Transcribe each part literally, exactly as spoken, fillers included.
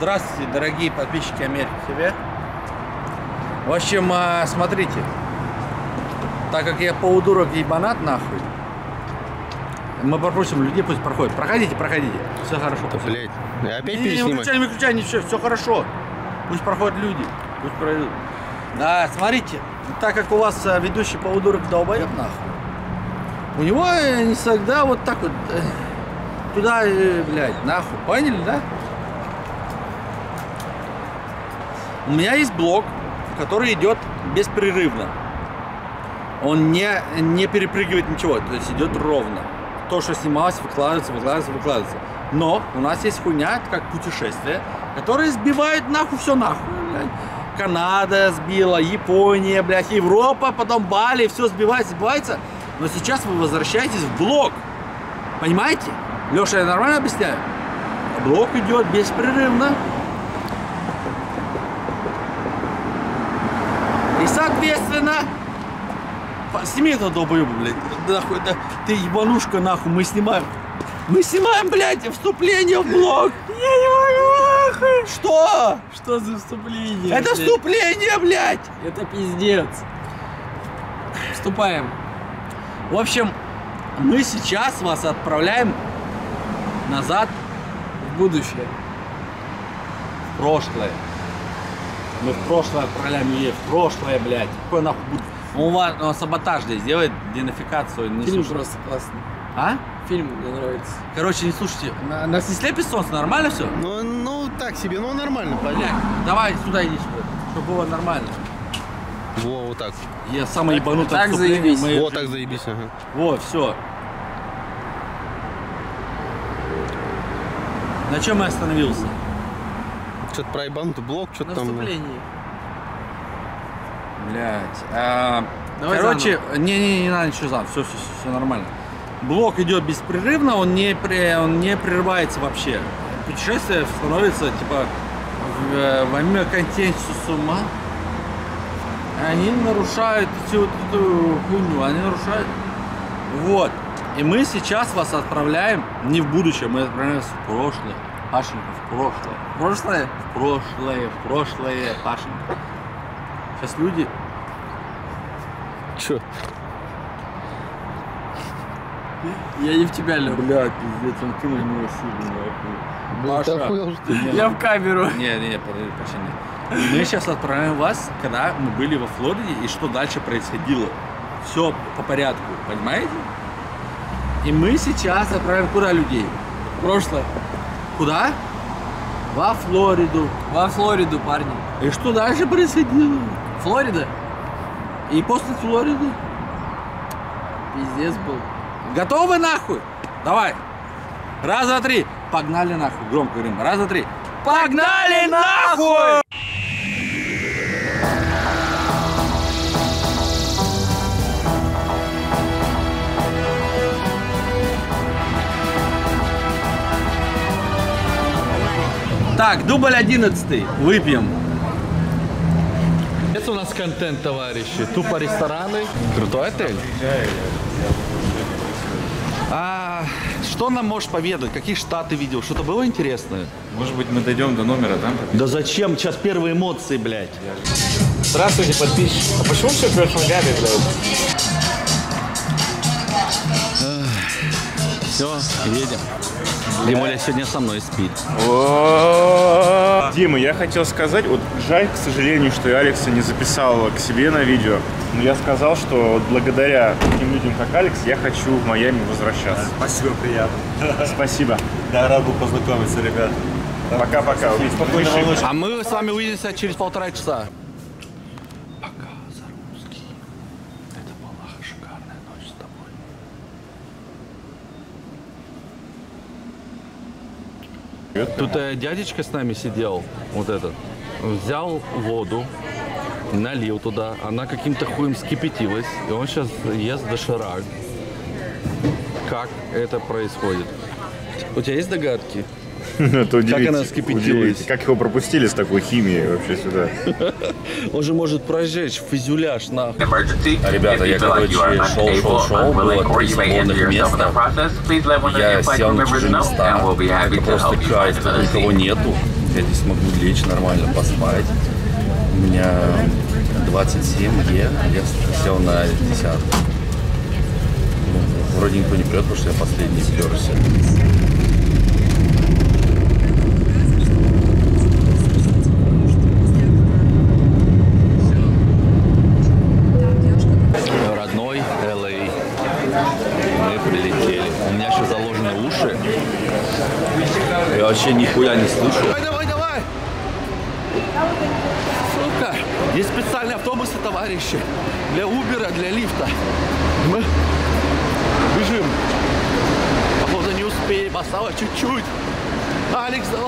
Здравствуйте, дорогие подписчики Америки ТВ. В общем, смотрите, так как я полудурок ебанат нахуй, мы попросим людей, пусть проходят. Проходите, проходите, все хорошо. Да, блядь, я опять не, переснимаю. Не выключай, не выключай, ничего, все хорошо. Пусть проходят люди, пусть пройдут. Да, смотрите, так как у вас ведущий полудурок долбоеб нахуй, у него не всегда вот так вот туда, блядь, нахуй, поняли, да? У меня есть блок, который идет беспрерывно. Он не, не перепрыгивает ничего, то есть идет ровно. То, что снималось, выкладывается, выкладывается, выкладывается. Но у нас есть хуйня, это как путешествие, которое сбивает нахуй все нахуй, блядь. Канада сбила, Япония, блядь, Европа, потом Бали, все сбивается, сбивается. Но сейчас вы возвращаетесь в блок. Понимаете? Леша, я нормально объясняю? Блок идет беспрерывно. И соответственно, сними этого долбоеба, блядь. Нахуй, да, ты ебанушка, нахуй, мы снимаем. Мы снимаем, блядь, вступление в блог. Я не могу, нахуй. Что? Что за вступление? Это блядь? вступление, блядь. Это пиздец. Вступаем. В общем, мы сейчас вас отправляем назад в будущее. В прошлое. Мы в прошлое отправляем ее в прошлое, блядь. Какой нахуй будет? Он, вас, он саботаж здесь делает, денацификацию. Не Фильм слушайте. просто классный. А? Фильм мне нравится. Короче, не слушайте. На, нас не слепит солнце, нормально все? Ну, ну, так себе, ну нормально. Блядь, давай сюда иди сюда, чтобы было нормально. Во, вот так. Я самый ебанутый. Так заебись. Мы... Вот так заебись, ага. Вот, все. На чем я остановился? Что-то про ебанутый блок, что-то На там. вступлении. Блять. А, Давай короче, не, не, не надо ничего заново, все, все, все, все нормально. Блок идет беспрерывно, он не, он не прерывается вообще. Путешествие становится типа в, во имя контенсума. Они нарушают всю вот эту хуйню, они нарушают. Вот. И мы сейчас вас отправляем не в будущее, мы отправляемся в прошлое. Пашенька, в прошлое. Прошлое? В прошлое, в прошлое, Пашенька. Сейчас люди... Чё? Я не в тебя, Лёв. Бля, пиздец, он кинул меня сильно. Паша. Я в камеру. Не, не, подожди, Паша, нет. Мы сейчас отправляем вас, когда мы были во Флориде и что дальше происходило. Все по порядку, понимаете? И мы сейчас отправим куда людей? Прошлое. Куда? Во Флориду. Во Флориду, парни. И что дальше происходило? Флорида? И после Флориды? Пиздец был. Готовы нахуй? Давай. Раз, два, три. Погнали нахуй. Громко говорим. Раз, два, три. Погнали нахуй! Так, дубль одиннадцатый. Выпьем. Это у нас контент, товарищи. Тупо рестораны. Крутой отель. А что нам можешь поведать? Какие штаты видел? Что-то было интересное? Может быть, мы дойдем до номера, да? Да зачем? Сейчас первые эмоции, блядь. Здравствуйте, подписчики. А почему все в прошлом габе, блядь? Все, едем. Димуля сегодня со мной спит. Дима, я хотел сказать, вот жаль, к сожалению, что я Алекса не записал к себе на видео. Но я сказал, что вот благодаря таким людям, как Алекс, я хочу в Майами возвращаться. Спасибо, приятно. Спасибо. Да, рад был познакомиться, ребят. Пока-пока. Спокойной ночи. А мы с вами увидимся через полтора часа. Пока, Зарусский. Это была шикарная ночь с тобой. Тут э, дядечка с нами сидел, вот этот. Взял воду, налил туда, она каким-то хуем скипятилась, и он сейчас ест доширак. Как это происходит? У тебя есть догадки? Это Как она скипятилась? Как его пропустили с такой химией вообще сюда? Он же может прожечь фюзеляж нахуй. А, ребята, я, короче, шел, шел, шел, было три свободных места. Я сел на чужие места. Это просто кайф, тут никого нету. я здесь смогу лечь нормально, поспать. У меня двадцать семь Е, я сел на десятку. Ну, вроде никто не прет, потому что я последний сперся. Родной Эл Эй. Мы прилетели. У меня еще заложены уши. Я вообще нихуя не слышу. Давай, давай, давай! Сука! Есть специальные автобусы, товарищи. Для Убера, для лифта. Мы бежим. Походу не успеем. Осталось чуть-чуть. Алекс, давай.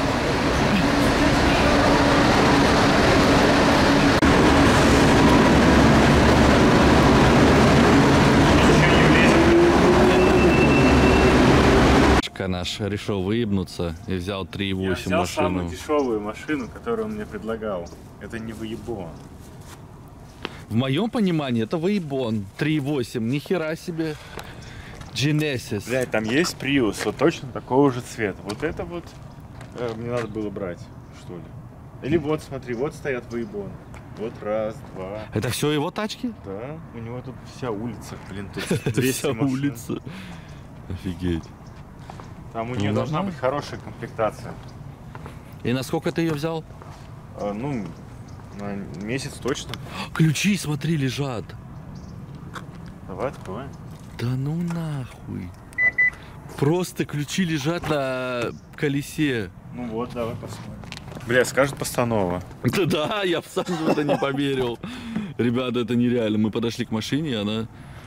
Наш решил выебнуться и взял три и восемь взял машину. самую дешевую машину, которую он мне предлагал. Это не выебон. В моем понимании это выебон. три и восемь, нихера себе. Genesis. Блядь, там есть Prius, вот точно такого же цвета. Вот это вот э, мне надо было брать, что ли. Или вот, смотри, вот стоят выебоны. Вот раз, два. Это все его тачки? Да, у него тут вся улица, блин, тут двести Вся машин. улица. Офигеть. Там у нее Ну, должна ладно. быть хорошая комплектация. И насколько ты ее взял? А, ну, на месяц точно. Ключи, смотри, лежат. Давай, открывай. Да ну нахуй. Просто ключи лежат на колесе. Ну вот, давай посмотрим. Бля, скажет постанова. Да, да, я сам в это не поверил. Ребята, это нереально. Мы подошли к машине, и она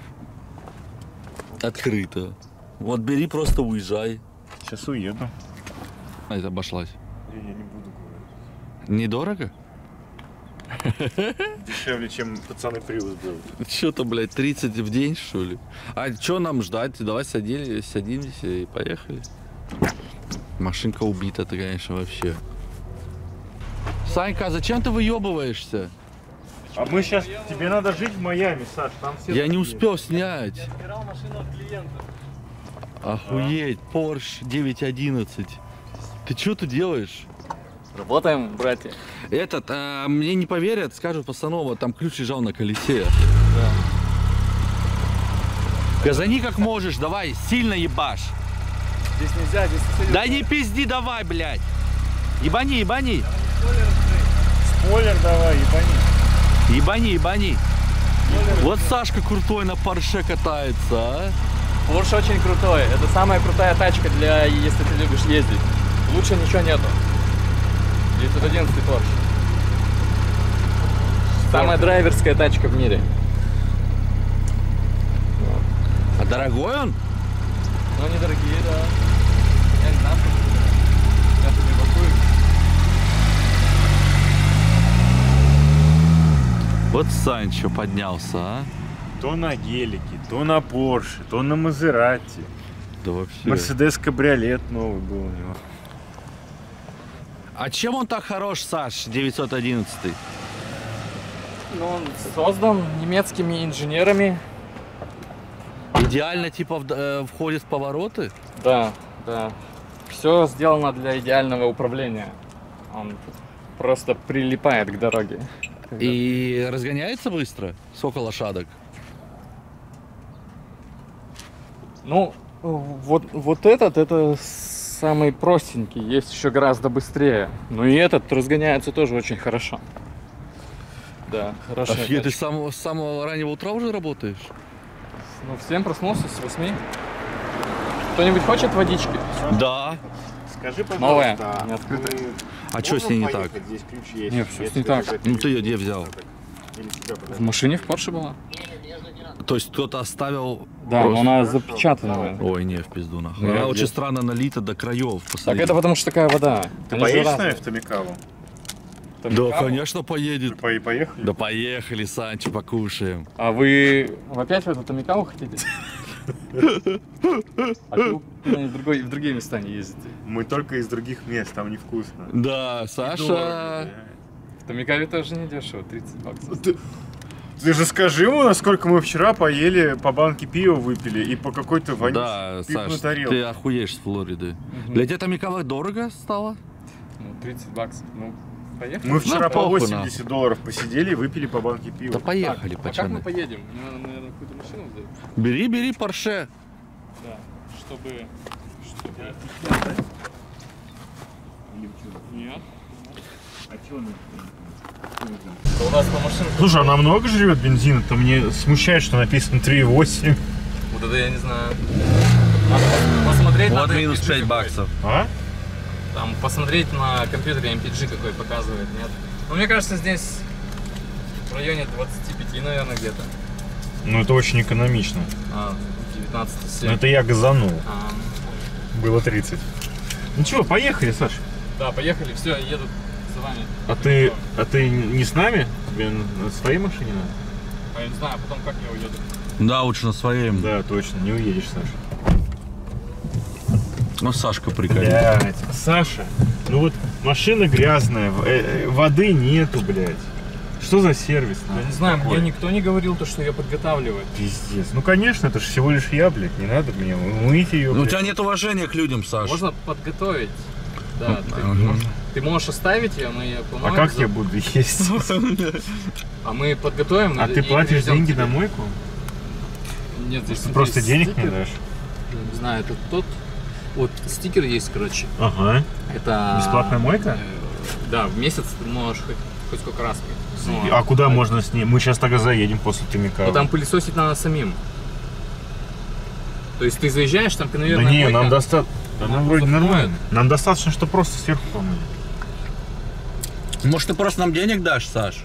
открыта. Вот бери, просто уезжай. Сейчас уеду. А, это обошлась. Я, я не буду говорить. Недорого? Дешевле, чем пацаны Prius был. Что-то, блядь, тридцать в день, что ли? А что нам ждать? Давай садили, садимся и поехали. Машинка убита, ты, конечно, вообще. Санька, а зачем ты выебываешься? А мы сейчас... Тебе надо жить в Майами, Саш. Там все Я не такие. успел снять. Я отбирал машину от клиента. Охуеть, Porsche девять одиннадцать. Ты что тут делаешь? Работаем, братья. Этот, а, мне не поверят, скажут постанова, там ключ лежал на колесе. Газани как можешь, давай, сильно ебашь. Здесь нельзя, здесь соседи. Да не пизди, давай, блядь. Ебани, ебани. Спойлер давай, ебани. Ебани, ебани. Вот Сашка крутой на Порше катается, а. Porsche очень крутой. Это самая крутая тачка для, если ты любишь ездить. Лучше ничего нету. девятьсот одиннадцать Porsche. Самая драйверская тачка в мире. А дорогой он? Ну, они дорогие, да. Я не знаю, сейчас не бакую. Вот Санчо поднялся, а. То на гелике, то на Порше, то на Мазерати. Да вообще. Мерседес кабриолет новый был у него. А чем он так хорош, Саш, девятьсот одиннадцать? Ну, он создан немецкими инженерами. Идеально, типа, в- э, входит в повороты? Да, да. Все сделано для идеального управления. Он просто прилипает к дороге. И разгоняется быстро? Сколько лошадок? Ну, вот, вот этот, это самый простенький. Есть еще гораздо быстрее. Ну и этот разгоняется тоже очень хорошо. Да, хорошо. Офигеть, ты с самого, с самого раннего утра уже работаешь? Ну, в семь проснулся, с восьми. Кто-нибудь хочет водички? Да. Скажи, Новая, пожалуйста, не открытая. мы А что с ней не можем так? поехать? Здесь ключ есть. Не, всё Я с ней тебе так. какой-то Ну ты ее вижу. где взял? Или тебя В подожди. машине в Порше была? То есть кто-то оставил... Да, просто- но она запечатанная. Ой, не, в пизду нахуй. Ну, Она я- очень я- странно налита до краев. Так посмотри. это потому что такая вода. Ты Они же поедешь с разные. нами в Томикаву? Да, конечно, поедет. По- Поехали? Да поехали, Санчо, покушаем. А вы опять в эту Томикаву хотите? А вы в, другой, в другие места не ездите? Мы только из других мест, там невкусно. Да, Саша... Дорого, В Томикаве тоже не дешево, тридцать баксов. да. Ты же скажи ему, насколько мы вчера поели, по банке пива выпили и по какой-то Да, вонючей пивной Саш, тарелке. ты охуеешь с Флориды. Для тебя Томикава дорого стало? Ну, тридцать баксов. Ну, поехали. Мы вчера Ну, по похуй, восемьдесят долларов посидели и выпили по банке пива. Да поехали, А как мы пацаны. поедем? Мне надо, наверное, какую-то машину взять. Бери, бери Порше. Да, чтобы... чтобы... Нет. У нас по машинке... Слушай, она много жрет бензина-то? Мне смущает, что написано три и восемь. Вот это я не знаю. Надо посмотреть Вот надо минус эм пи джи пять какой. баксов. А? Там посмотреть на компьютере эм пи джи какой показывает, нет? Ну, мне кажется, здесь в районе двадцати пяти, наверное, где-то. Ну, это очень экономично. А, девятнадцать Но семь. это я газанул. А, Было тридцать. Ну чего, поехали, Саш. да, поехали, все, я еду за вами. А ты, а ты не с нами? Тебе на своей машине надо? А я не знаю, потом как я уеду. Да, лучше на своем. Да, точно, не уедешь, Саша. Ну, Сашка прикольный. Блядь, Саша, ну вот машина грязная, в- э, воды нету, блядь. Что за сервис? Я не знаю, мне никто не говорил то, что ее подготавливают. Пиздец. Ну, конечно, это же всего лишь я, блядь, не надо мне мыть ее, Ну, у блядь. тебя нет уважения к людям, Саш. Можно подготовить. Да, ты, Ага. можешь, ты можешь оставить ее, мы ее А помоем. как за- я буду есть? А мы подготовим. А и- ты и платишь привезем деньги тебе. на мойку? Нет, здесь Ты просто есть денег стикер. не дашь? Я не знаю, это тот. Вот стикер есть, короче. Ага. Это Бесплатная мойка? э, Да, в месяц ты можешь хоть, хоть сколько раз мыть. Ну, А куда можно с ней? Мы сейчас тогда заедем после Томика. Ну там пылесосить надо самим. То есть ты заезжаешь, там Да конвейерная не, мойка. нам достаточно. Нам Нам вроде просто нормально. моет. Нам достаточно, что просто сверху помыть. Может, ты просто нам денег дашь, Саш?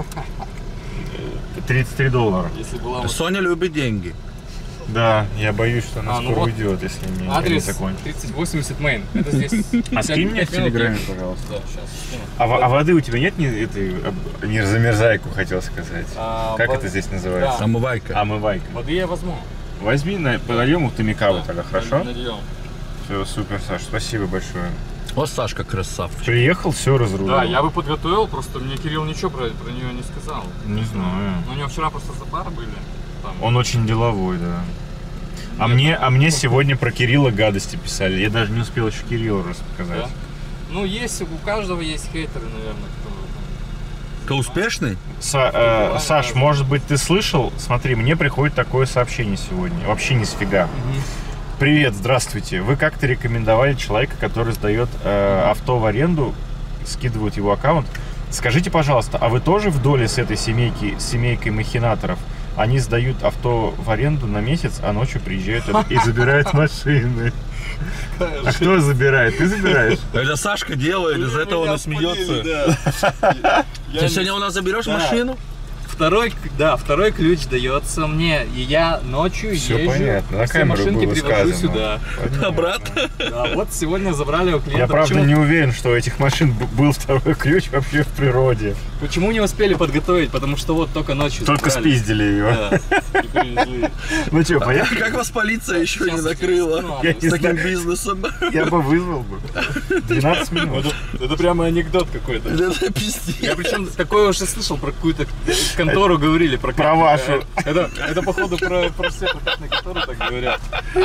тридцать три доллара. Если была вот Соня любит деньги. Да, я боюсь, что она А, ну скоро вот уйдет, если мне адрес не закончится. тридцать восемьдесят Main. Это здесь. А скинь мне в пять минут Телеграме, ехать. пожалуйста. Да, сейчас скину. А, во- а воды у тебя нет ни, этой, об- не замерзайку, хотел сказать. А, Как во- это здесь называется? Да. Омывайка. Омывайка. Воды я возьму. Возьми, на, подольем у Томика вот Да, тогда, хорошо? нальем. Все, супер, Саш, спасибо большое. Вот Сашка красавчик. Приехал, все разрулил. Да, я бы подготовил, просто мне Кирилл ничего про, про нее не сказал. Не знаю. Но у него вчера просто запары были. Там. Он очень деловой, да. А Нет, мне, ну, а мне ну, сегодня про Кирилла гадости писали. Я даже не успел еще Кириллу Да? рассказать. Ну, есть, у каждого есть хейтеры, наверное, кто... Ты успешный? Са- э, Саш, может быть, ты слышал? Смотри, мне приходит такое сообщение сегодня. Вообще ни сфига. Привет, здравствуйте. Вы как-то рекомендовали человека, который сдает э, авто в аренду, скидывают его аккаунт. Скажите, пожалуйста, а вы тоже в доле с этой семейки, с семейкой махинаторов? Они сдают авто в аренду на месяц, а ночью приезжают и забирают машины. А кто забирает? Ты забираешь? Это Сашка делает, из-за этого он и смеется. Ты сегодня у нас заберешь Да. машину? Второй, да, второй ключ дается мне, и я ночью Все езжу, понятно, на все камеру машинки было привожу сказано. сюда. Понятно. Обратно? Да, вот сегодня забрали у клиента. Я правда почему, не уверен, что у этих машин б- был второй ключ вообще в природе. почему не успели подготовить? Потому что вот только ночью Только забрали. спиздили ее. Да, и привезли. Ну что, поехали? Как вас полиция еще не Сейчас накрыла ну, Я адрес. не с таким знаю. бизнесом? Я бы вызвал бы. двенадцать минут. Это, это прямо анекдот какой-то. Это пиздец. Я причем такое уже слышал про какую-то контору говорили. Про, Про вашу. Это, это походу про, про все прокатные конторы так говорят.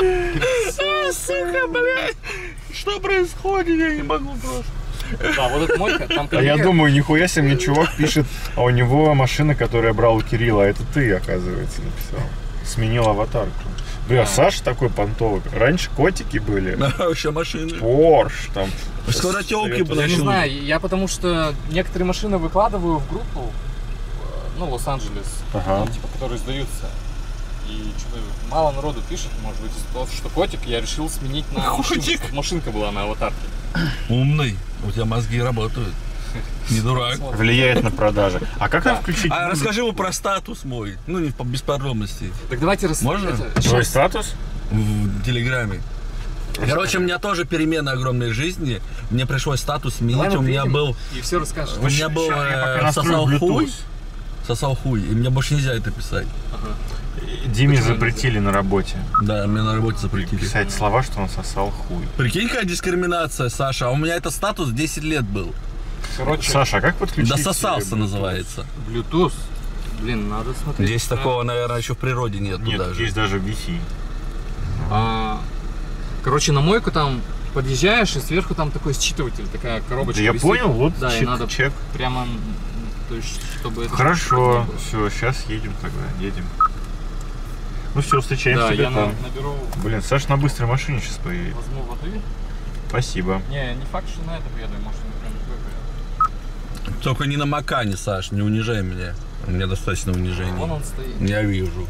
Сука, блядь. Что происходит? Я не могу просто. Да, вот эта мойка, там А я конвейер. думаю, нихуя себе мне чувак пишет, а у него машина, которую я брал у Кирилла, а это ты, оказывается, написал. Сменил аватарку. Бля, Саша такой понтовый. Раньше котики были. Еще машины. Порш там. Скоро тёлки Это- будут. Я не знаю, я потому что некоторые машины выкладываю в группу, э, ну, Лос-Анджелес, Ага. ну, типа, которые сдаются. И что-то мало народу пишет, может быть, из-за того, что котик, я решил сменить на машинку, Котик? чтобы машинка была на аватарке. Умный. У тебя мозги работают. Не дурак. Влияет на продажи. А как нам включить? А расскажи ему про статус мой. Ну, не по- без подробностей. Так давайте рас... Можно? это, Твой щас. статус? В Телеграме. Короче, у меня тоже перемены огромной жизни. Мне пришлось статус Давай сменить. мы У меня приедем был, и все расскажешь. у меня был Щас я пока э, настрою сосал хуй. Bluetooth. Сосал хуй. И мне больше нельзя это писать. Диме запретили на работе Да, мне на работе запретили. писать слова, что он сосал хуй. Прикинь, какая дискриминация, Саша. А у меня это статус десять лет был. Короче, Саша, а как подключить? Дососался э, Bluetooth? называется. Bluetooth. Блин, надо смотреть. Здесь такого, наверное, еще в природе нету Нет, даже. есть даже Wi-Fi. А, короче, на мойку там подъезжаешь, и сверху там такой считыватель, такая коробочка. Да я висит. понял, вот да, чек, и надо чек. прямо, то есть, чтобы это... Хорошо, все, сейчас едем тогда, едем. Ну все, встречаемся. Да, я там. на, наберу... Блин, Саша на быстрой машине сейчас поедет. Возьму воды. Спасибо. Не, не факт, что на это поеду, может, он прям такой поеду. Только не на Макане, Саш, не унижай меня. У меня достаточно унижений. Вон он стоит. Я вижу.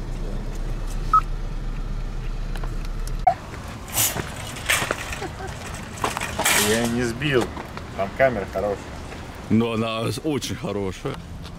Я не сбил. Там камера хорошая. Но она очень хорошая.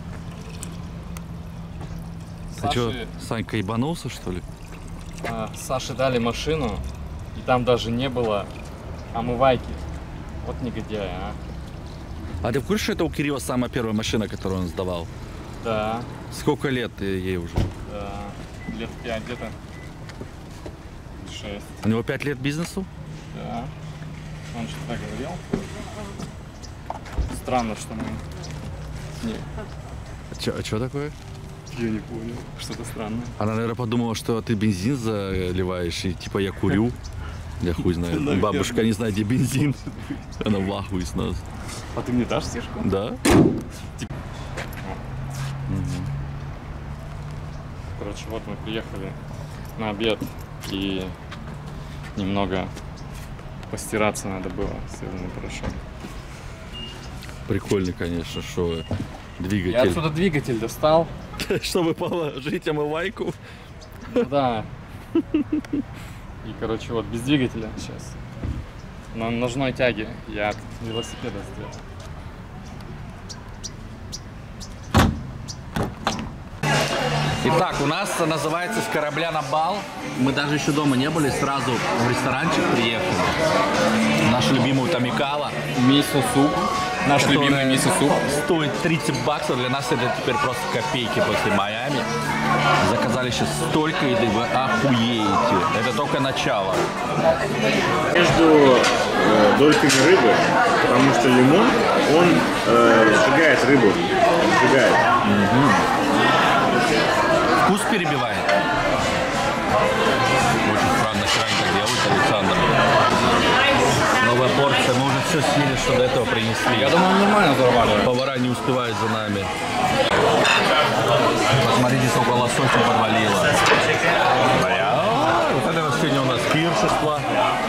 Ты что, Саше, Санька, ебанулся, что ли? а, Саше дали машину, и там даже не было омывайки. Вот негодяй, а. А ты в курсе, что это у Кирилла самая первая машина, которую он сдавал? Да, Сколько лет ей уже? да. Лет пять где-то. Шесть. У него пять лет бизнесу? Да. Он что-то так говорил. Странно, что мы... Не, А что а чё такое? я не понял. Что-то странное. Она, наверное, подумала, что ты бензин заливаешь, и типа я курю. Я хуй знаю. Бабушка не знает, где бензин. Она в ахуе с нас. А ты мне дашь стежку? Да? Короче, вот мы приехали на обед, и немного постираться надо было, стиральный порошок. Прикольно, конечно, что Я двигатель. отсюда двигатель достал. Чтобы положить омывайку. Ну да. И, короче, вот без двигателя сейчас. На ножной тяге я от велосипеда сделал. Итак, у нас называется «С корабля на бал». Мы даже еще дома не были, сразу в ресторанчик приехали. Нашу любимую Томикала. Мисо-суп. Наш которая любимый мисо-суп. Стоит тридцать баксов. Для нас это теперь просто копейки после Майами. Заказали сейчас столько еды, вы охуеете. Это только начало. Между э, дольками рыбы, потому что лимон, он э, сжигает рыбу. Сжигает. Вкус перебивает. Очень странно, нахера они так делают, Александр. Новая порция, мы уже все съели, что до этого принесли. Я думаю, нормально зарабатывает. Повара не успевают за нами. Посмотрите, сколько лосося подвалило. Бля, вот это вот сегодня у нас пиршество.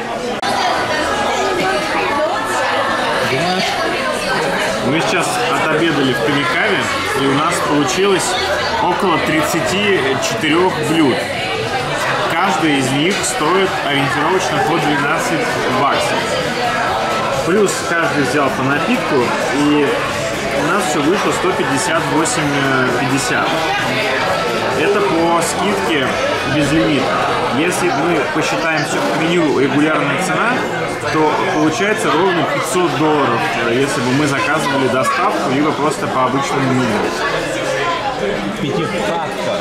Мы сейчас отобедали в Камикаве, и у нас получилось около тридцати четырёх блюд. Каждый из них стоит ориентировочно по двенадцать баксов. Плюс каждый взял по напитку, и у нас все вышло сто пятьдесят восемь пятьдесят. Это по скидке без лимита. Если мы посчитаем все в меню регулярная цена, то получается ровно пятьсот долларов, если бы мы заказывали доставку, либо просто по обычному меню. Пятихатка.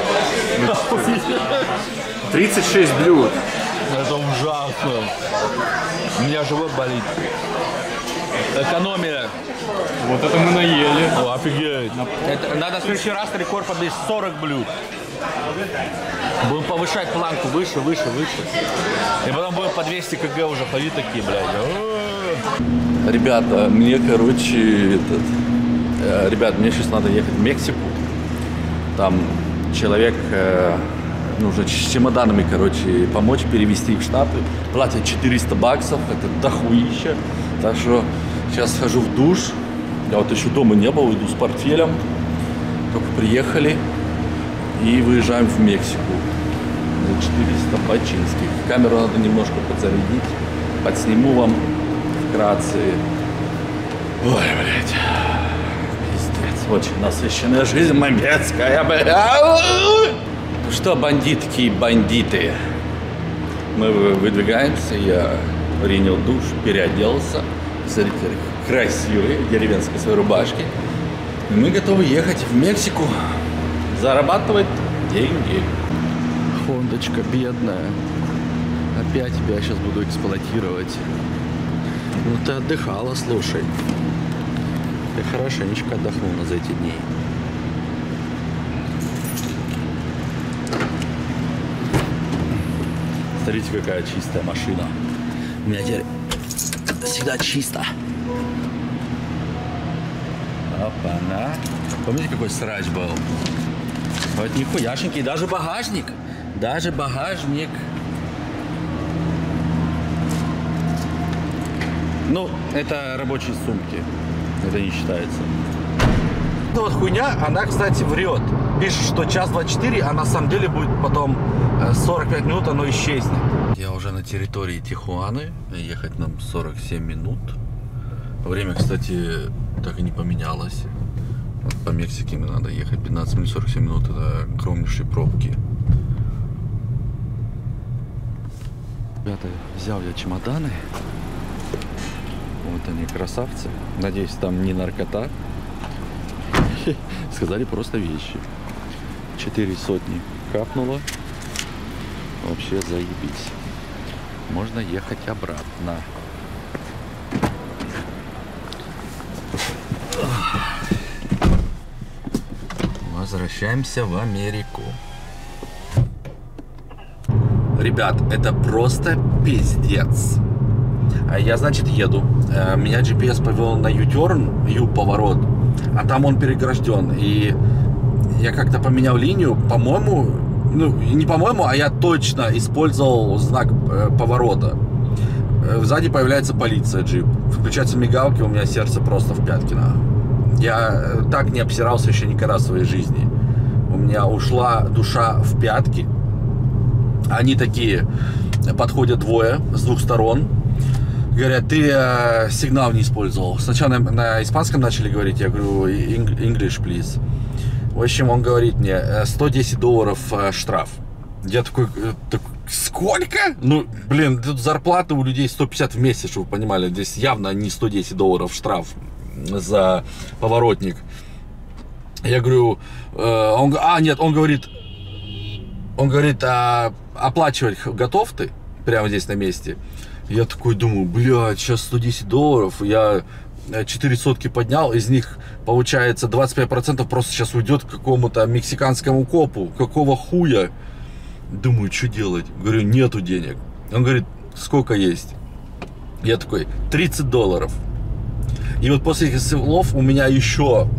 тридцать шесть блюд. Это ужасно. У меня живот болит. Экономия. Вот это мы наели. О, офигеть. Это, надо в следующий раз рекорд побить сорок блюд. Будем повышать планку выше, выше, выше. И потом будем по двести килограмм уже ходить такие, блядь. Ребята, мне, короче, этот... э, Ребят, мне сейчас надо ехать в Мексику. Там человек... Э, нужно с чемоданами, короче, помочь перевезти в Штаты. Платят четыреста баксов, это дохуища. Так что сейчас схожу в душ. Я вот еще дома не был, иду с портфелем. Только приехали и выезжаем в Мексику. За четыреста бачинских. Камеру надо немножко подзарядить. Подсниму вам вкратце. Ой, блядь. Пиздец. Очень насыщенная жизнь мамецкая, блядь. Ну что, бандитки и бандиты, мы выдвигаемся, я принял душ, переоделся, смотрите, красивые, деревенской своей рубашки. И мы готовы ехать в Мексику, зарабатывать деньги. Хондочка бедная, опять тебя сейчас буду эксплуатировать. Ну ты отдыхала, слушай. Ты хорошенечко отдохнула за эти дни. Смотрите, какая чистая машина. У меня теперь всегда чисто. Опа-на. Помните, какой срач был? Вот нихуяшенький. Даже багажник. Даже багажник. Ну, это рабочие сумки. Это не считается. Эта вот хуйня, она, кстати, врет. Пишет, что час двадцать четыре, а на самом деле будет потом сорок пять минут, оно исчезнет. Я уже на территории Тихуаны. Ехать нам сорок семь минут. Время, кстати, так и не поменялось. Вот по Мексике мне надо ехать пятнадцать минут, сорок семь минут. Это огромнейшие пробки. Ребята, взял я чемоданы. Вот они, красавцы. Надеюсь, там не наркота. Сказали просто вещи. Четыре сотни капнуло. Вообще заебись. Можно ехать обратно. Возвращаемся в Америку. Ребят, это просто пиздец. Я, значит, еду. Меня джи пи эс повел на ю-терн, ю-поворот. А там он перегражден. И я как-то поменял линию. По-моему, ну, не по-моему, а я точно использовал знак поворота. Сзади появляется полиция, джип. Включаются мигалки, у меня сердце просто в пятки. Я так не обсирался еще никогда в своей жизни. У меня ушла душа в пятки. Они такие, подходят двое с двух сторон. Говорят, ты э, сигнал не использовал. Сначала на, на испанском начали говорить, я говорю, English, please. В общем, он говорит мне, сто десять долларов э, штраф. Я такой, такой, сколько? Ну, блин, тут зарплата у людей сто пятьдесят в месяц, чтобы вы понимали. Здесь явно не сто десять долларов штраф за поворотник. Я говорю, э, он, а, нет, он говорит, он говорит, а, оплачивать готов ты? Прямо здесь на месте. Я такой думаю, блядь, сейчас сто десять долларов, я четыре сотки поднял, из них, получается, двадцать пять процентов просто сейчас уйдет к какому-то мексиканскому копу. Какого хуя? Думаю, что делать? Говорю, нету денег. Он говорит, сколько есть? Я такой, тридцать долларов. И вот после этих слов у меня еще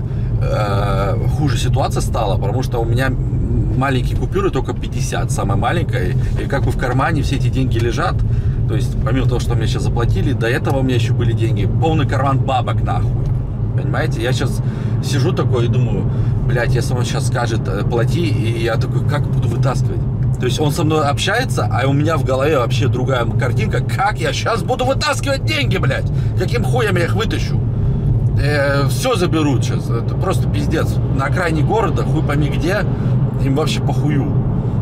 э, хуже ситуация стала, потому что у меня маленькие купюры, только пятьдесят, самая маленькая, и как бы в кармане все эти деньги лежат. То есть, помимо того, что мне сейчас заплатили, до этого у меня еще были деньги. Полный карман бабок, нахуй. Понимаете? Я сейчас сижу такой и думаю, блядь, если он сейчас скажет, плати, и я такой, как буду вытаскивать? То есть, он со мной общается, а у меня в голове вообще другая картинка. Как я сейчас буду вытаскивать деньги, блядь? Каким хуем я их вытащу? Э, все заберут сейчас. Это просто пиздец. На окраине города, хуй пойми где, им вообще похую.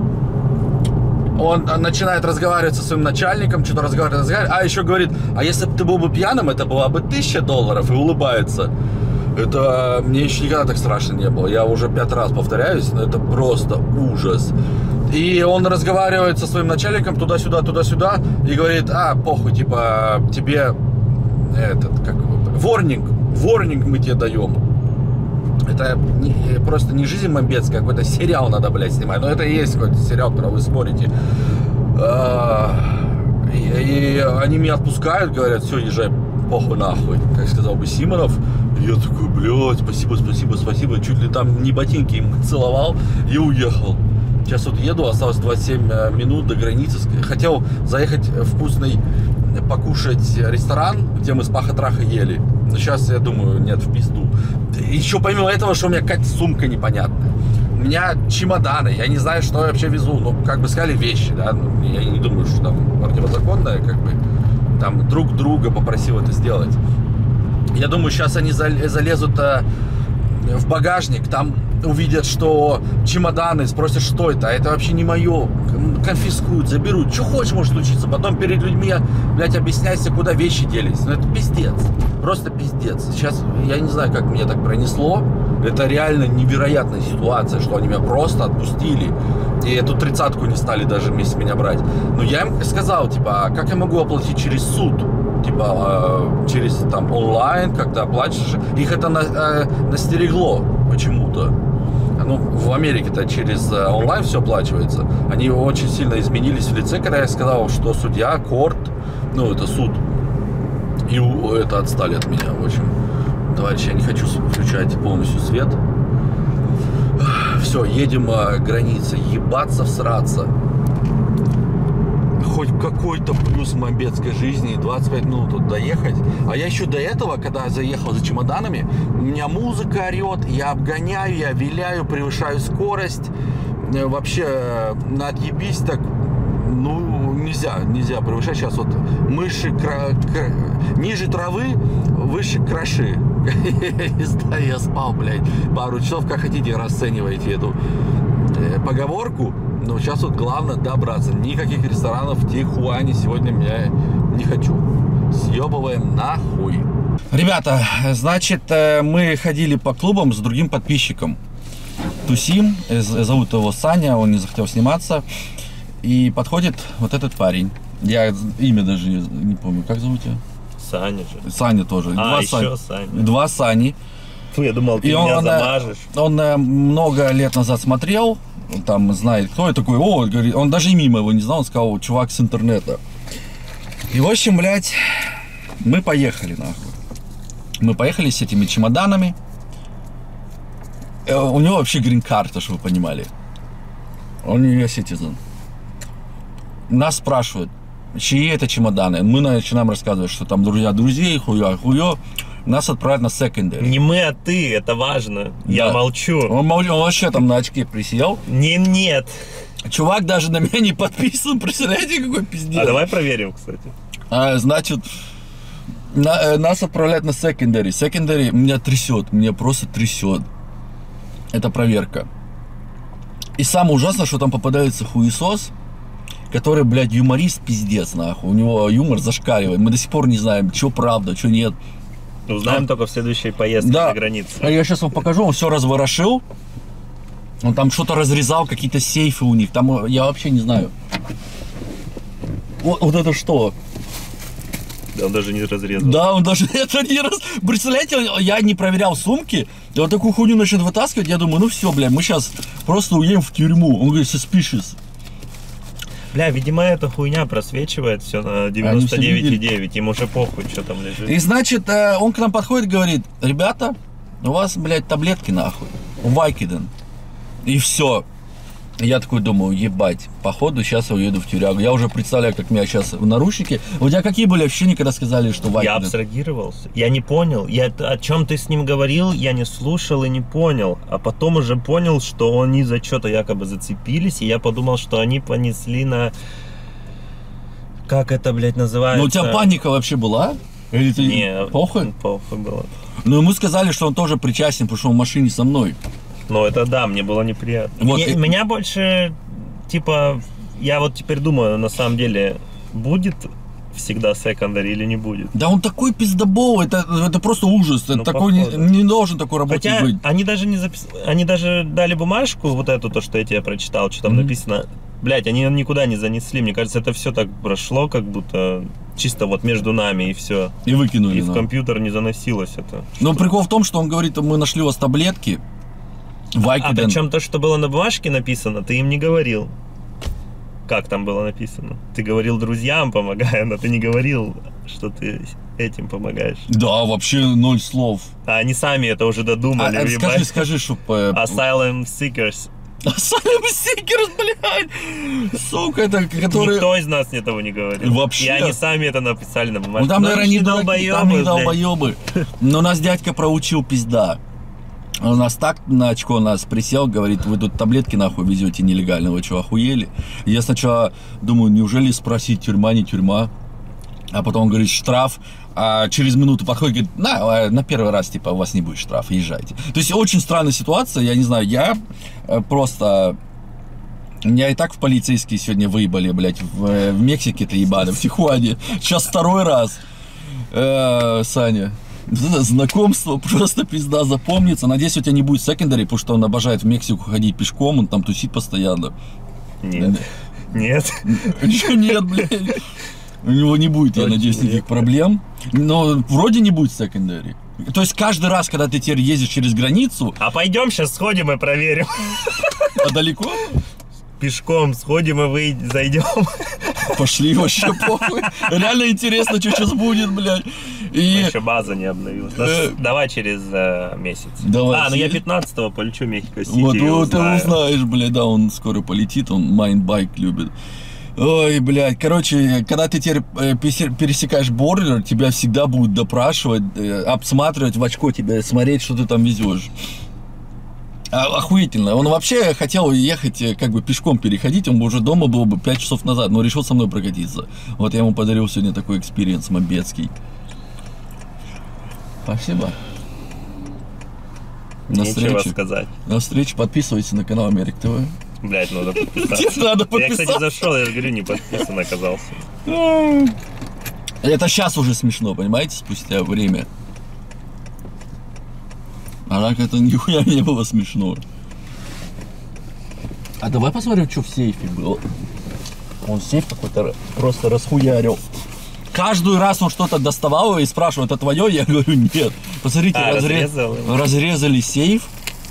Он начинает разговаривать со своим начальником, что-то разговаривает, разговаривает, а еще говорит, а если бы ты был бы пьяным, это была бы тысяча долларов, и улыбается. Это мне еще никогда так страшно не было. Я уже пятый раз повторяюсь, но это просто ужас. И он разговаривает со своим начальником туда-сюда, туда-сюда, и говорит, а, похуй, типа, тебе этот, как, ворнинг, ворнинг мы тебе даем. Это не, просто не жизнь мамбетская, какой-то сериал надо, блядь, снимать. Но это и есть какой-то сериал, который вы смотрите. И, и они меня отпускают, говорят, все, езжай, похуй нахуй, как сказал бы Симонов. И я такой, блядь, спасибо, спасибо, спасибо. Чуть ли там не ботинки им целовал и уехал. Сейчас вот еду, осталось двадцать семь минут до границы. Хотел заехать в вкусный покушать ресторан, где мы с Паха-Траха ели. Но сейчас я думаю, нет, в пизду. Еще помимо этого, что у меня какая-то сумка непонятная. У меня чемоданы, я не знаю, что я вообще везу. Ну, как бы сказали, вещи, да. Ну, я не думаю, что там противозаконное, как бы. Там друг друга попросил это сделать. Я думаю, сейчас они залезут в багажник, там увидят, что чемоданы, спросят, что это, а это вообще не мое, конфискуют, заберут, что хочешь может случиться, потом перед людьми, блядь, объясняйся, куда вещи делись, ну это пиздец, просто пиздец. Сейчас, я не знаю, как меня так пронесло, это реально невероятная ситуация, что они меня просто отпустили, и эту тридцатку не стали даже вместе меня брать. Но я им сказал, типа, а как я могу оплатить через суд? Типа, э, через там онлайн, когда оплачиваешь. Их это на, э, настерегло почему-то. Ну, в Америке-то через э, онлайн все оплачивается. Они очень сильно изменились в лице, когда я сказал, что судья, корт, ну, это суд, И у- это отстали от меня, в общем. Товарищи, я не хочу включать полностью свет. Все, едем а, граница. Ебаться, всраться. Хоть какой-то плюс мобетской жизни, двадцать пять минут тут доехать. А я еще до этого, когда заехал за чемоданами, у меня музыка орет, я обгоняю, я виляю, превышаю скорость. Э, Вообще, э, на отъебись так, ну, нельзя, нельзя превышать. Сейчас вот мыши, кра- кра- ниже травы, выше краши. Не знаю, я спал, блядь, пару часов, как хотите, расценивайте эту э, поговорку. Но сейчас вот главное добраться. Никаких ресторанов в Тихуане сегодня я не хочу. Съебываем нахуй. Ребята, значит, мы ходили по клубам с другим подписчиком. Тусим, зовут его Саня, он не захотел сниматься. И подходит вот этот парень. Я имя даже не помню, как зовут тебя? Саня же. Саня тоже. А, Два еще Сани. Саня. Два Сани. Фу, я думал, ты И меня он, замажешь. он э, много лет назад смотрел, он там знает, кто я такой, о, говорит, он даже мимо его не знал, он сказал, чувак с интернета. И в общем, блядь, мы поехали, нахуй. Мы поехали с этими чемоданами. Э, У него вообще грин-карта, чтобы вы понимали. Он не citizen. Нас спрашивают, чьи это чемоданы. Мы начинаем рассказывать, что там друзья друзей, хуя, хуё. Нас отправят на secondary. Не мы, а ты, это важно. Я Да. молчу. Он, мол- он вообще там на очке присел. Не, нет. Чувак даже на меня не подписан. Представляете, какой пиздец. А давай проверим, кстати. А, значит, на- э, нас отправляют на secondary. Secondary меня трясет. Меня просто трясет. Это проверка. И самое ужасное, что там попадается хуесос, который, блядь, юморист пиздец, нахуй. У него юмор зашкаливает. Мы до сих пор не знаем, что правда, что нет. Узнаем А. только в следующей поездке Да. на границу. А я сейчас вам покажу, он все разворошил. Он там что-то разрезал, какие-то сейфы у них. Там э, я вообще не знаю. Вот, вот это что? Да, он даже не разрезал. Да, он даже это не раз... Представляете, он- я не проверял сумки. И вот такую хуйню начнет вытаскивать. Я думаю, ну все, бля, мы сейчас просто уедем в тюрьму. Он говорит, suspicious. Бля, видимо, эта хуйня просвечивает все на девяносто девять и девять. Ему уже похуй, что там лежит. И значит, э, он к нам подходит и говорит, ребята, у вас, блядь, таблетки нахуй. Вайкиден. И все. Я такой думаю, ебать, походу сейчас я уеду в тюрягу. Я уже представляю, как меня сейчас в наручники. У тебя какие были ощущения, когда сказали, что Я Вайкиден? абстрагировался. Я не понял. Я, о чем ты с ним говорил, я не слушал и не понял. А потом уже понял, что они за что-то якобы зацепились. И я подумал, что они понесли на... Как это, блядь, называется? Ну у тебя паника вообще была? Или ты Не, похуй? похуй было. Ну ему сказали, что он тоже причастен, потому что он в машине со мной. Ну это да, мне было неприятно. Вот Мне- и- Меня больше, типа, я вот теперь думаю, на самом деле, будет всегда секондари или не будет? Да он такой пиздобол, это, это просто ужас. Это Ну, такой не, походу. не должен такой работать Хотя быть. они даже не запис... они даже дали бумажку, вот эту, то, что я тебе прочитал, что там Мгм. написано. Блять, они никуда не занесли. Мне кажется, это все так прошло, как будто чисто вот между нами и все. И выкинули. И в да. компьютер не заносилось это. Но прикол в том, что он говорит, мы нашли у вас таблетки. А Вайкиден. причем то, что было на бумажке написано, ты им не говорил. Как там было написано? Ты говорил друзьям, помогая, но ты не говорил, что ты этим помогаешь. Да, вообще ноль слов. А они сами это уже А, додумали. а, ебать. скажи, скажи, чтоб... э, Asylum Seekers. Asylum Seekers, блядь! Сука, это который... Никто из нас этого не говорил. Вообще. И они сами это написали на бумажке. Ну там, наверное, не долбоебы, долбоебы, там не блядь. долбоебы. Но нас дядька проучил, пизда. Он нас так на очко нас присел, говорит, вы тут таблетки нахуй везете нелегально, вы что, охуели? Я сначала думаю, неужели спросить, тюрьма, не тюрьма? А потом он говорит, штраф. А через минуту подходит, говорит, на, на первый раз, типа, у вас не будет штрафа, езжайте. То есть очень странная ситуация, я не знаю, я э, просто... Меня и так в полицейские сегодня выебали, блядь, в, э, в Мексике-то ебали, в Тихуане. Сейчас второй раз. Э, Саня, это знакомство просто пизда запомнится. Надеюсь, у тебя не будет секондари, потому что он обожает в Мексику ходить пешком, он там тусит постоянно. Нет. Нет. Еще нет, блядь. У него не будет, я Точно надеюсь, никаких нет. проблем. Но вроде не будет секондари. То есть каждый раз, когда ты теперь ездишь через границу, А пойдем сейчас сходим и проверим. а далеко, Пешком сходим и выйдем, зайдем. пошли вообще похуй. Реально интересно, что сейчас будет, блядь. Но И... еще база не обновилась. Нас- Э. Давай через э, месяц. Давай. А, ну я пятнадцатого полечу в Мехико-Сити. Вот, и вот ты узнаю. узнаешь, блядь, да, он скоро полетит, он майнбайк любит. Ой, блядь, короче, когда ты теперь э, пересе- пересекаешь бордер, тебя всегда будут допрашивать, э, обсматривать в очко тебя, смотреть, что ты там везешь. А- охуительно. Он вообще хотел ехать, э, как бы пешком переходить, он бы уже дома был бы пять часов назад, но решил со мной прокатиться. Вот я ему подарил сегодня такой экспириенс мобецкий. Спасибо. На Нечего встречу. сказать. На встречу. Подписывайтесь на канал Америк ТВ. Блять, надо подписаться. Тебе надо Я, кстати, подписаться. зашел, я же говорю, не подписан оказался. Это сейчас уже смешно, понимаете, спустя время. А так это нихуя не было смешно. А давай посмотрим, что в сейфе было. Он сейф какой-то просто расхуярил. Каждый раз он что-то доставал и спрашивал, это твое? Я говорю, нет. Посмотрите, А, разре- разрезал его. разрезали сейф.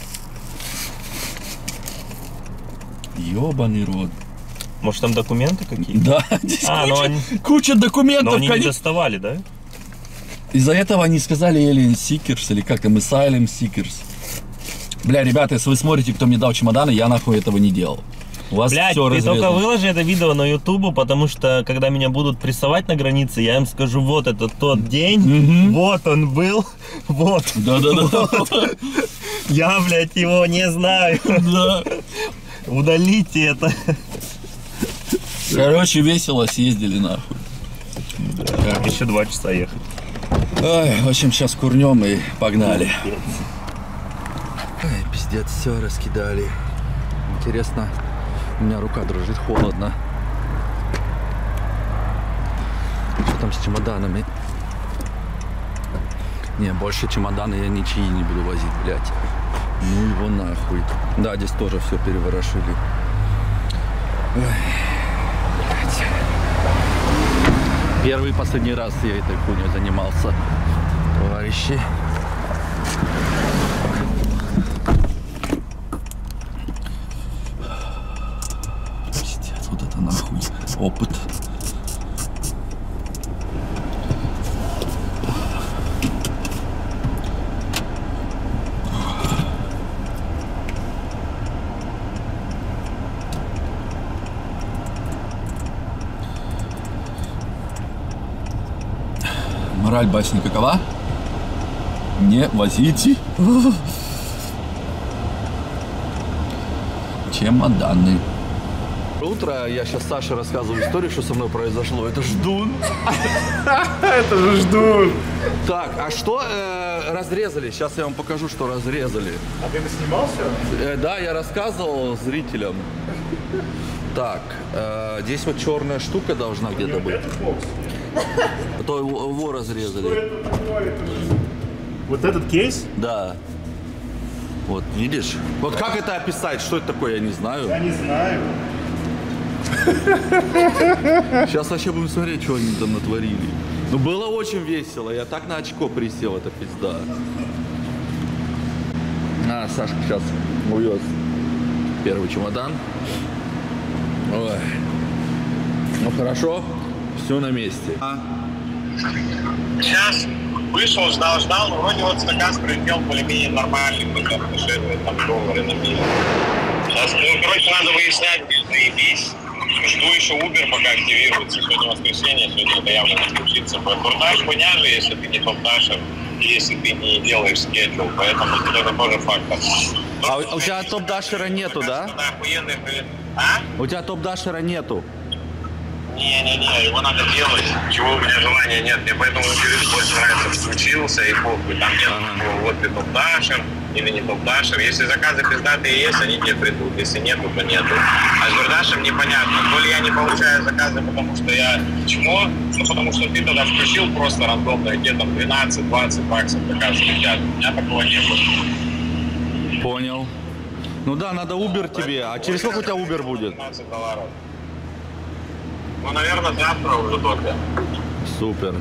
Ёбаный рот. Может, там документы какие-то? Да, здесь А, куча, ну они- куча Но документов. они не конечно. доставали, да? Из-за этого они сказали Alien Seekers или как там, Asylum Seekers. Бля, ребята, если вы смотрите, кто мне дал чемоданы, я нахуй этого не делал. У вас Блять, все ты разрезано. только выложи это видео на ютубу, потому что, когда меня будут прессовать на границе, я им скажу, вот это тот день, Мгм. вот он был, вот. Да-да-да. Я, блядь, его не знаю. Да. Удалите это. Короче, весело съездили нахуй. Еще два часа ехать. Ой, в общем, сейчас курнем и погнали. Ой, пиздец, все раскидали. Интересно, у меня рука дрожит, холодно. Что там с чемоданами? Не, больше чемоданы я ничьи не буду возить, блядь. Ну его нахуй. Да, здесь тоже все переворошили. Ой, блядь. Первый и последний раз я этой хуйней занимался, товарищи. Пиздец, вот это нахуй опыт. Мораль басни какова? Не возите чемоданы. Утро, я сейчас Саше рассказываю историю, что со мной произошло. Это ждун. Это же ждун. Так, а что э, разрезали? Сейчас я вам покажу, что разрезали. А ты снимал все? Э, да, я рассказывал зрителям. Так, э, здесь вот черная штука должна где-то быть. А то его, его разрезали. Вот этот кейс? Да. Вот, видишь? Вот как это описать? Что это такое, я не знаю. Я не знаю. Сейчас вообще будем смотреть, что они там натворили. Ну, было очень весело. Я так на очко присел, это пизда. А, Сашка сейчас увез первый чемодан. Ой. Ну, хорошо. Все на месте. А? Сейчас вышел, ждал, ждал, но вроде вот заказ прилетел более-менее нормальный, какой-то отношения, там, доллары на милю. Сейчас, ну, короче, надо выяснять, заебись. Жду еще Uber, пока активируется. Сегодня воскресенье, сегодня это явно не случится. Турдаш хуйня же, если ты не топ-дашер, и если ты не делаешь скеджул, поэтому это тоже фактор. А у, у тебя топ-дашера нету, да? Да, охуенный, а? У тебя топ-дашера нету. Не-не-не, его надо делать, чего у меня желания нет, мне поэтому Uber больше нравится, включился и похуй, там нет такого, вот ты топ-дашер или не топ-дашер, если заказы пиздатые есть, они тебе придут, если нету, то нету. А с Дурдашем непонятно, то ли я не получаю заказы, потому что я чмо, ну потому что ты тогда включил просто рандомно, где там двенадцать-двадцать баксов заказы летят, у меня такого не было. Понял. Ну да, надо Uber тебе. А через сколько у тебя Uber будет? пятнадцать долларов. Ну, наверное, завтра уже только. Супер.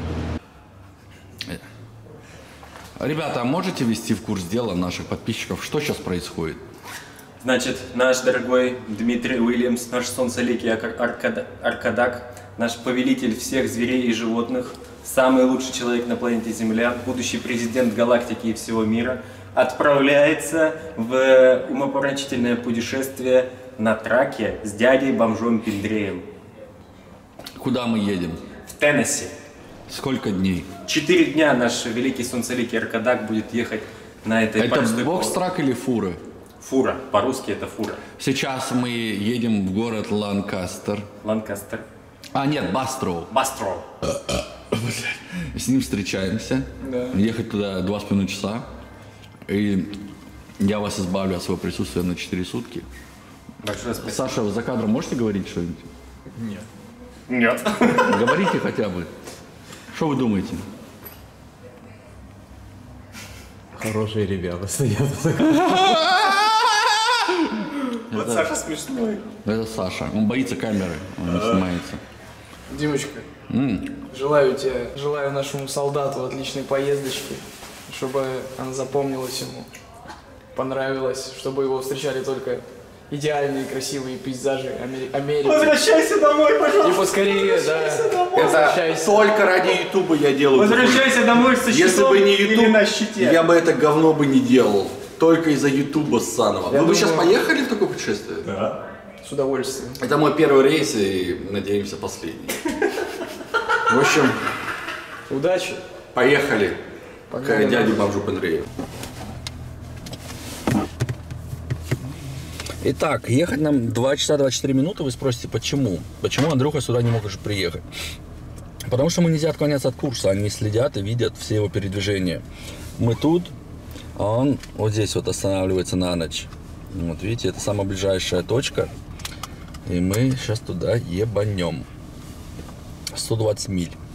Ребята, можете ввести в курс дела наших подписчиков, что сейчас происходит? Значит, наш дорогой Дмитрий Уильямс, наш солнцеликий аркада- аркадак, наш повелитель всех зверей и животных, самый лучший человек на планете Земля, будущий президент галактики и всего мира, отправляется в умопомрачительное путешествие на траке с дядей-бомжом Пиндреем. Куда мы едем? В Теннесси. Сколько дней? Четыре дня наш великий солнцеликий Аркадак будет ехать на этой Это простой бокс-трак или фуры? Фура. По-русски это фура. Сейчас мы едем в город Ланкастер. Ланкастер. А, нет, Бастроу. Бастроу. С ним встречаемся. Да. Ехать туда два с половиной часа. И я вас избавлю от своего присутствия на четыре сутки. Большое спасибо. Саша, вы за кадром можете говорить что-нибудь? Нет. Нет. Говорите хотя бы. Что вы думаете? Хорошие ребята стоят. Вот Саша смешной. Это Саша. Он боится камеры, он не снимается. Димочка, М. желаю тебе, желаю нашему солдату отличной поездочки, чтобы она запомнилась ему, понравилась, чтобы его встречали только идеальные красивые пейзажи Амери- Америки. Возвращайся домой, пожалуйста. И поскорее, да. Это Возвращайся. только ради Ютуба я делаю. Возвращайся домой со Если щитом бы не или Ютуб, на щите. я бы это говно бы не делал. Только из-за Ютуба ссаного. Вы бы думаю- сейчас поехали в такое путешествие? Да. С удовольствием. Это мой первый рейс и, надеемся, последний. В общем, Удачи. поехали Погнали. к дяде бомжу Пендрею. Итак, ехать нам два часа двадцать четыре минуты. Вы спросите, почему? Почему Андрюха сюда не мог уже приехать? Потому что мы нельзя отклоняться от курса. Они следят и видят все его передвижения. Мы тут, а он вот здесь вот останавливается на ночь. Вот видите, это самая ближайшая точка. И мы сейчас туда ебанем. сто двадцать миль.